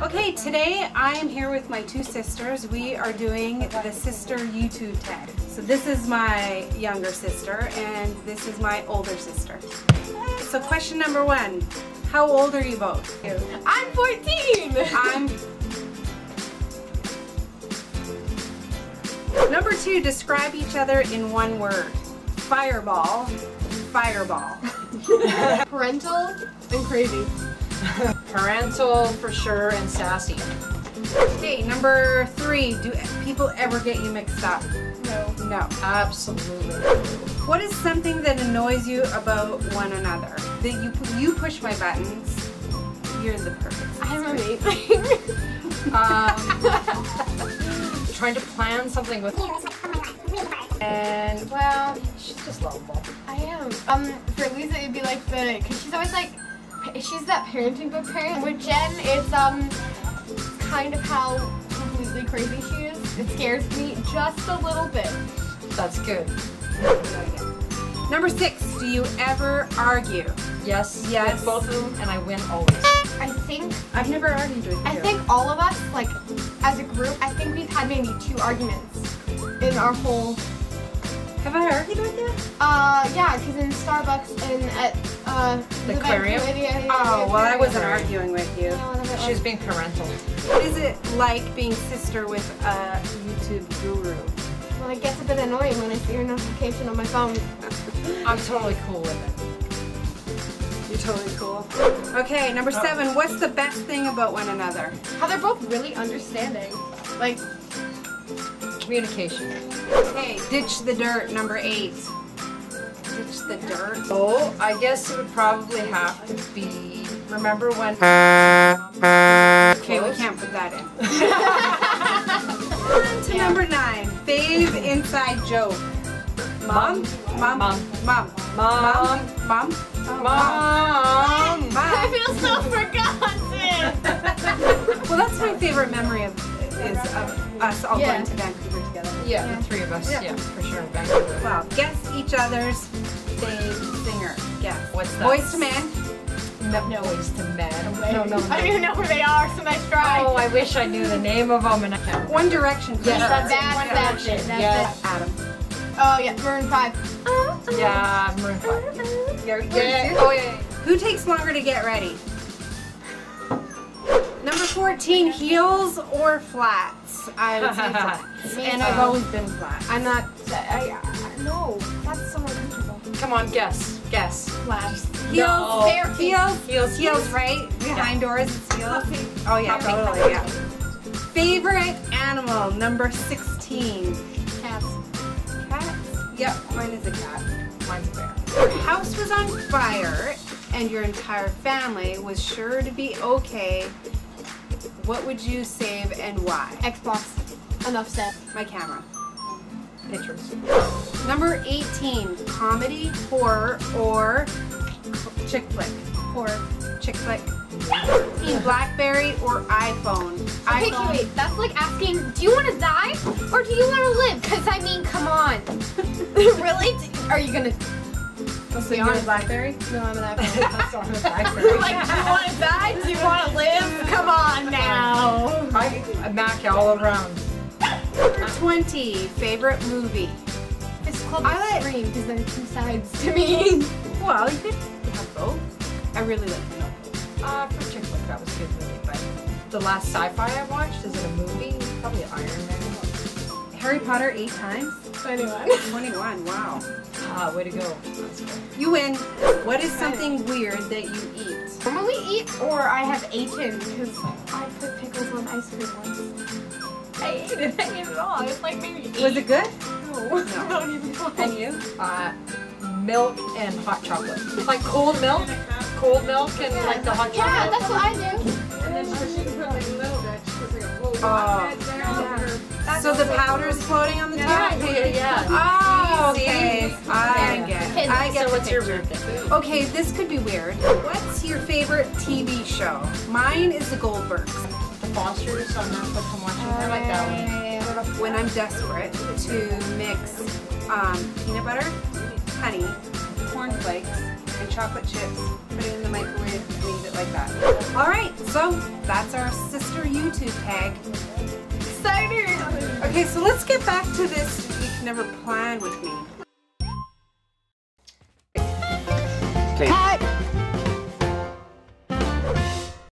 Okay, today I am here with my two sisters. We are doing the sister YouTube tag. So this is my younger sister and this is my older sister. So question number one, how old are you both? I'm 14! Number two, describe each other in one word. Fireball, fireball. Parental and crazy. Parental for sure and sassy. Okay, number three, do people ever get you mixed up? No. No. Absolutely. What is something that annoys you about one another? That you push my buttons, you're the perfect. I'm amazing. Trying to plan something with and well, she's just lovable. I am. For Lisa it'd be like cause she's always like, she's that parenting book parent. With Jen, it's kind of how completely crazy she is. It scares me just a little bit. That's good. Number six, do you ever argue? Yes. Yes. With both of them, and I win always. I think I've never argued with you. I think all of us, like as a group, I think we've had maybe 2 arguments in our whole. Have I argued with you? Yeah, because in Starbucks and at the aquarium. Oh, well, I wasn't arguing with you. She was being parental. What is it like being sister with a YouTube guru? Well, it gets a bit annoying when I see your notification on my phone. I'm totally cool with it. You're totally cool. Okay, number 7, what's the best thing about one another? How they're both really understanding. Like, communication. Okay, ditch the dirt, number 8. Ditch the dirt. Oh, I guess it would probably have to be, remember when... Okay, we can't put that in. On to number 9, fave inside joke. Mom? Mom? Mom? Mom? Mom? Mom? Mom? I feel so forgotten! Well, that's my favorite memory of us all going to Vancouver together. Yeah, the 3 of us. Yeah, for sure. Vancouver. Wow. Guess each other's fave singer. Guess. What's that? Boys to Men. No, Boys to Men. No. I don't even know where they are, so nice try. Oh, I wish I knew the name of them and I can't. One Direction. Yes, That's it. Yes. Adam. Oh yeah, Maroon 5. Yeah, Maroon 5. Yeah. Oh yeah. Who takes longer to get ready? Number 14, heels or flats? I would say flats. And I've always been flat. I'm not. No, that's so uncomfortable. Come on, guess. Guess. Flats. Heels, No. bare heels, Heels, right? Behind doors, it's heels. Oh yeah, totally, yeah. Favorite animal, number 16. Cats. Cat? Yep, mine is a cat. Mine's a bear. Your house was on fire and your entire family was sure to be okay. What would you save and why? Xbox. Enough said. My camera. Pictures. Number 18, comedy, horror, or chick flick. Horror. Chick flick. 13, BlackBerry or iPhone. Okay, iPhone. wait. That's like asking, do you want to die or do you want to live? Because I mean, come on. Really? Are you gonna? So you're on BlackBerry? No, I'm an iPhone. That's on the BlackBerry. Like, do you want to die? Do you want to live? Come on now. I'm Mac all around. Number 20, favorite movie. It's Club I like- Extreme because there are 2 sides to me. Well, you could have both. I really like the Notebook. For chick flick, that was a good movie, but the last sci-fi I watched, is it a movie? Probably Iron Man. Harry Potter 8 times? 21. 21, wow. Ah, way to go. That's good. You win. What is something weird that you eat? Normally eat or I have eaten because I put pickles on ice cream once. I ate it. I ate it all. It's like maybe 8. Was it good? No. Not even close. And you? Milk and hot chocolate. Like cold milk and like the hot chocolate. Yeah, that's what I do. And then she can put like a little bit. She puts like a whole Oh. So the powder's floating on the top? Yeah. Oh, okay. I get Okay, the what's your picture. weird thing? Okay, this could be weird. What's your favorite TV show? Mine is The Goldbergs. The Fosters on Netflix, I'm watching. I like that one. When I'm desperate to mix peanut butter, honey, cornflakes, and chocolate chips, put it in the microwave and eat it like that. All right, So that's our sister YouTube tag. Excited! Okay, so let's get back to this. You can never plan with me. Okay.